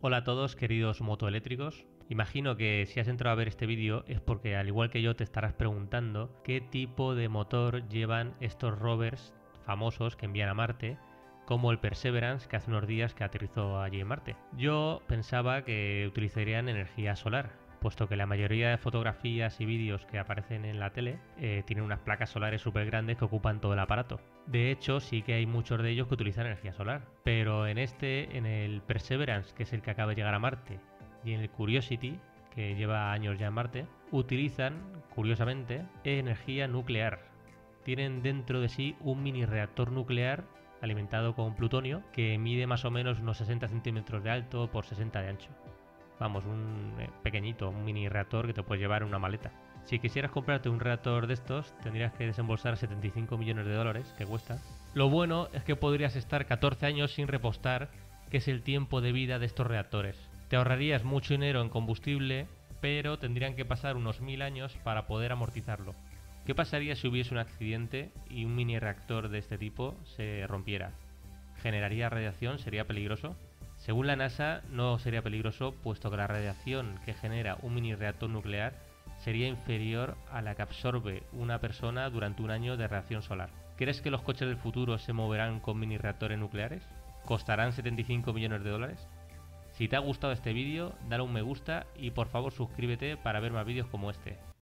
Hola a todos, queridos motoeléctricos. Imagino que si has entrado a ver este vídeo es porque, al igual que yo, te estarás preguntando qué tipo de motor llevan estos rovers famosos que envían a Marte, como el Perseverance, que hace unos días que aterrizó allí en Marte. Yo pensaba que utilizarían energía solar, puesto que la mayoría de fotografías y vídeos que aparecen en la tele tienen unas placas solares súper grandes que ocupan todo el aparato. De hecho, sí que hay muchos de ellos que utilizan energía solar, pero en el Perseverance, que es el que acaba de llegar a Marte, y en el Curiosity, que lleva años ya en Marte, utilizan, curiosamente, energía nuclear. Tienen dentro de sí un mini reactor nuclear alimentado con plutonio que mide más o menos unos 60 centímetros de alto por 60 de ancho. Vamos, un pequeñito, un mini reactor que te puedes llevar en una maleta. Si quisieras comprarte un reactor de estos, tendrías que desembolsar 75 millones de dólares, que cuesta. Lo bueno es que podrías estar 14 años sin repostar, que es el tiempo de vida de estos reactores. Te ahorrarías mucho dinero en combustible, pero tendrían que pasar unos 1000 años para poder amortizarlo. ¿Qué pasaría si hubiese un accidente y un mini reactor de este tipo se rompiera? ¿Generaría radiación? ¿Sería peligroso? Según la NASA, no sería peligroso, puesto que la radiación que genera un mini reactor nuclear sería inferior a la que absorbe una persona durante un año de radiación solar. ¿Crees que los coches del futuro se moverán con mini reactores nucleares? ¿Costarán 75 millones de dólares? Si te ha gustado este vídeo, dale un me gusta y por favor suscríbete para ver más vídeos como este.